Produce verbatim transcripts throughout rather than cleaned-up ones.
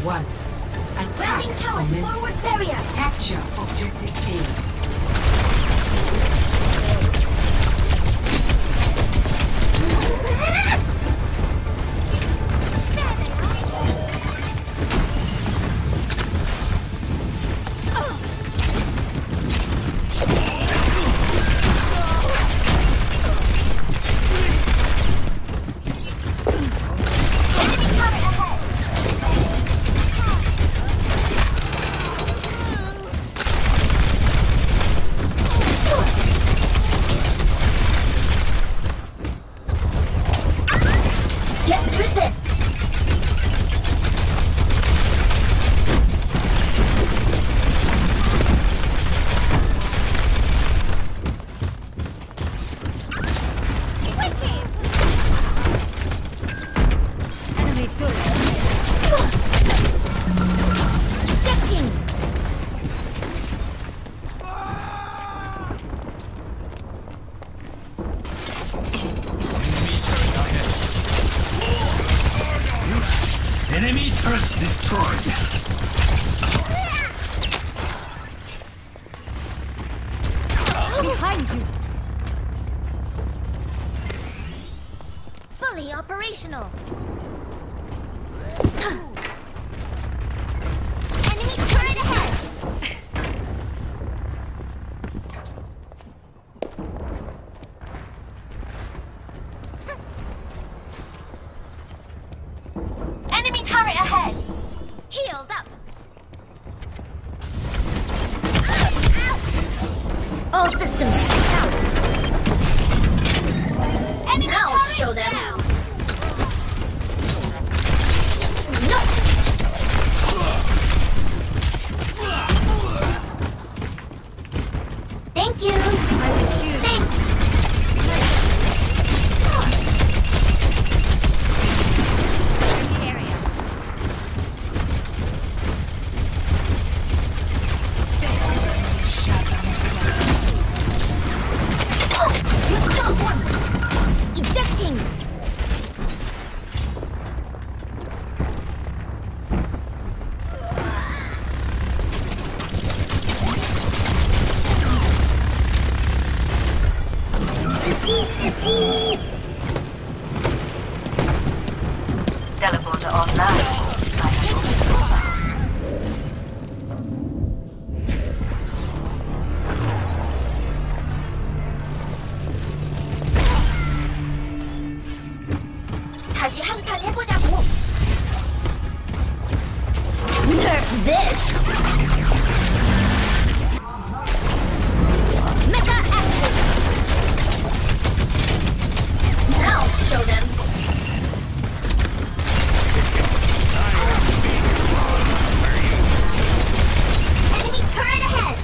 one. Attack Routing tower to commence. forward barrier. Capture objective A. Enemy turret destroyed. Behind you. Fully operational. Enemy turret ahead. Enemy turret ahead. Healed up. All systems checked out. Enemy now turret show them. Down. No. Thank you. I will shoot. Thanks. Teleporter online. 다시 한 판 해보자고. Nerf this. Mega action. Now show them. Enemy turret ahead.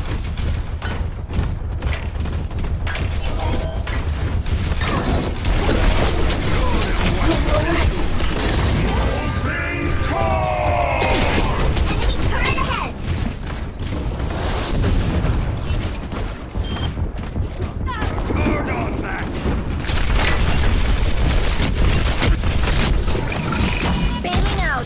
Enemy turret ahead. Bailing out.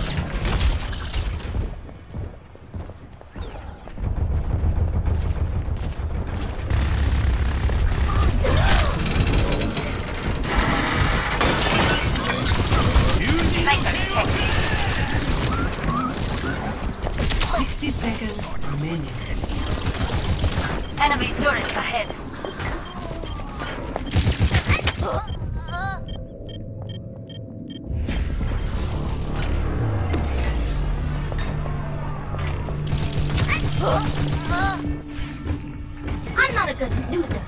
sixty seconds remaining. Enemy turret ahead. I'm not a good loser.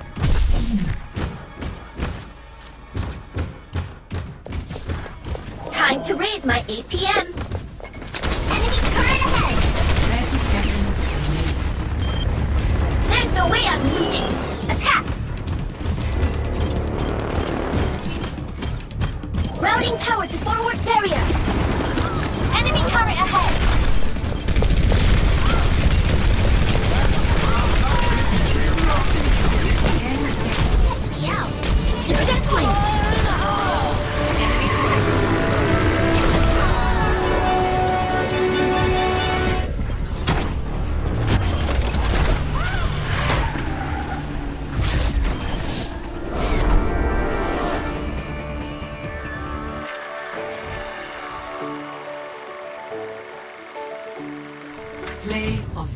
Time to raise my A P M. Enemy turret ahead. thirty seconds remaining. There's no way I'm losing. Attack. Routing power to forward barrier. Enemy turret ahead. Check me out. Ejecting.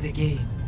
the game.